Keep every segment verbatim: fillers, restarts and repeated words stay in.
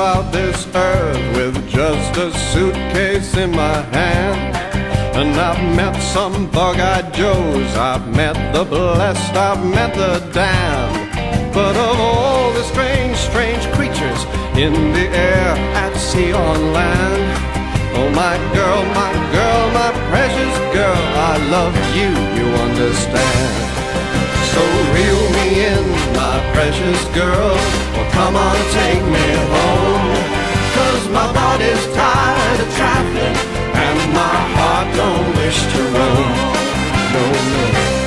about this earth with just a suitcase in my hand. And I've met some bug-eyed Joes, I've met the blessed, I've met the damned. But of all the strange, strange creatures in the air, at sea, on land, oh my girl, my girl, my precious girl, I love you, you understand. So reel me in, my precious girl, well come on, take me home. 'Cause my body's tired of traveling, and my heart don't wish to roam. No, no.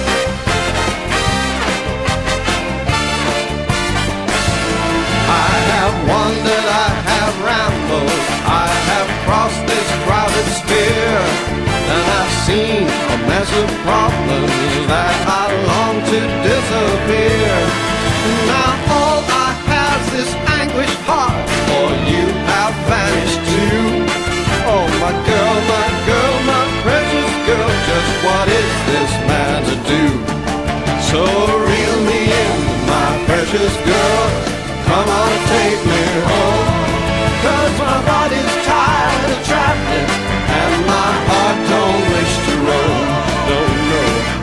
I have wandered, I have rambled, I have crossed this crowded sphere, and I've seen a mess of problems that I long to disappear. Now all I have's this anguished heart, for you have vanished too. Oh my girl, my girl, my precious girl, just what is this man to do? So reel me in, my precious girl, come on, take me home. 'Cause my body's tired of traveling, and my heart don't wish to roam. No, no.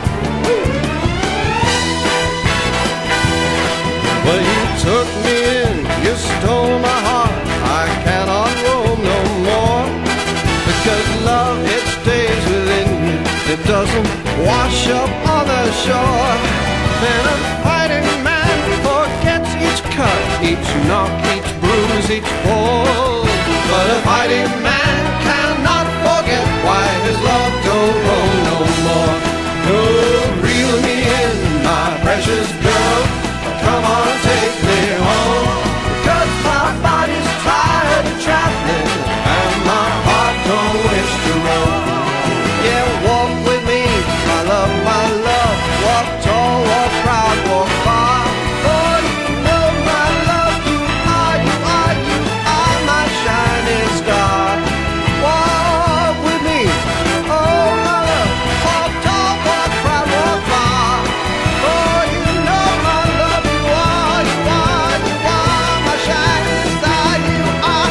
Well, you took me in, you stole my heart, I cannot roam no more. Because love, it stays within you, it doesn't wash up on the shore. Then a fighting man forgets each cut, each knock, each bruise, each fall. But a fighting man cannot forget why his love don't roam no more. Oh, reel me in, my precious girl, come on, take me home. 'Cause my body's tired of traveling, and my heart don't wish to roam. Yeah, walk with me, my love, my love, walk tall, walk proud, walk far. For you know my love, you are, you are, you are my shining star. Walk with me, oh my love, walk tall, walk proud, walk far. For you know my love, you are, you are, you are my shining star. You are,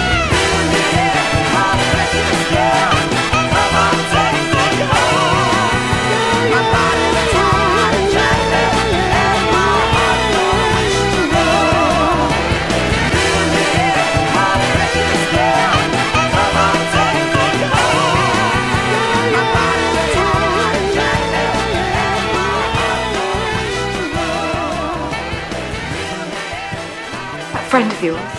My precious girl, come on, take me home. My body's tired of traveling, and my heart don't wish to roam. My precious girl, come on, take me home. My body's tired of traveling, and my heart don't wish to roam. That friend of yours,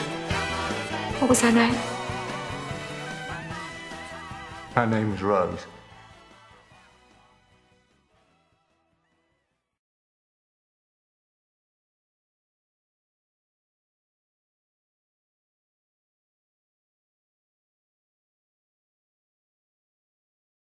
what was her name? Her name's Rose.